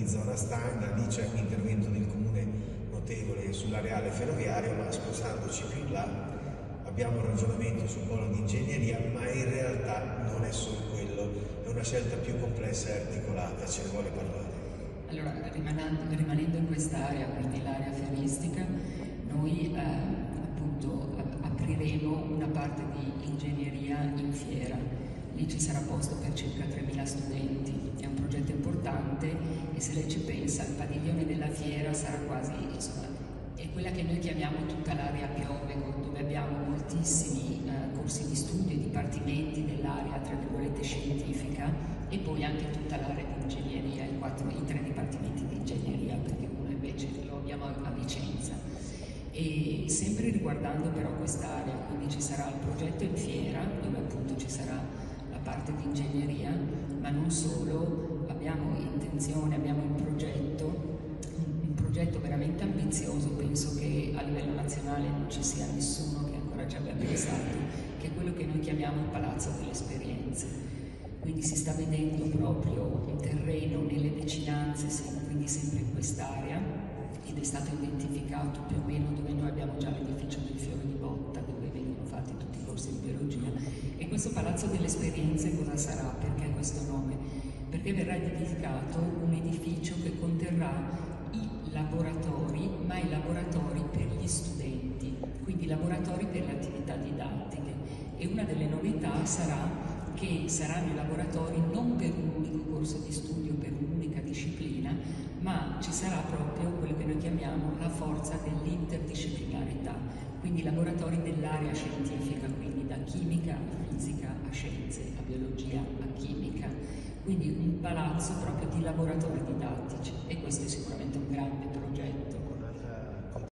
zona stagna, lì c'è un intervento del comune notevole sull'areale ferroviario, ma spostandoci più in là abbiamo un ragionamento sul polo di ingegneria, ma in realtà non è solo quello, è una scelta più complessa e articolata, ce ne vuole parlare. Allora, rimanendo in quest'area, quindi l'area feristica, noi appunto apriremo una parte di ingegneria in fiera. Lì ci sarà posto per circa 3.000 studenti, è un progetto importante e se lei ci pensa il padiglione della fiera sarà quasi, insomma, è quella che noi chiamiamo tutta l'area Piovego, dove abbiamo moltissimi corsi di studio e dipartimenti dell'area, tra virgolette, scientifica, e poi anche tutta l'area di ingegneria, i 3 dipartimenti di ingegneria, perché uno invece lo abbiamo a Vicenza. E sempre riguardando però quest'area, quindi ci sarà il progetto in fiera, dove appunto ci sarà la parte di ingegneria, ma non solo, abbiamo intenzione, abbiamo un progetto veramente ambizioso, penso che a livello nazionale non ci sia nessuno che ancora ci abbia pensato, che è quello che noi chiamiamo il Palazzo delle Esperienze. Quindi si sta vedendo proprio un terreno nelle vicinanze, quindi sempre in quest'area, ed è stato identificato più o meno dove noi abbiamo già l'edificio del Fiore di Botta, dove vengono fatti tutti i corsi di biologia. E questo Palazzo delle Esperienze cosa sarà? Perché questo nome? Perché verrà edificato un edificio che conterrà i laboratori, ma i laboratori per gli studenti, quindi laboratori per le attività didattiche. E una delle novità sarà che saranno i laboratori non per un unico corso di studio, per un'unica disciplina, ma ci sarà proprio quello che noi chiamiamo la forza dell'interdisciplinarità, quindi laboratori dell'area scientifica, quindi da chimica a fisica a scienze, a biologia a chimica, quindi un palazzo proprio di laboratori didattici, e questo è sicuramente un grande progetto.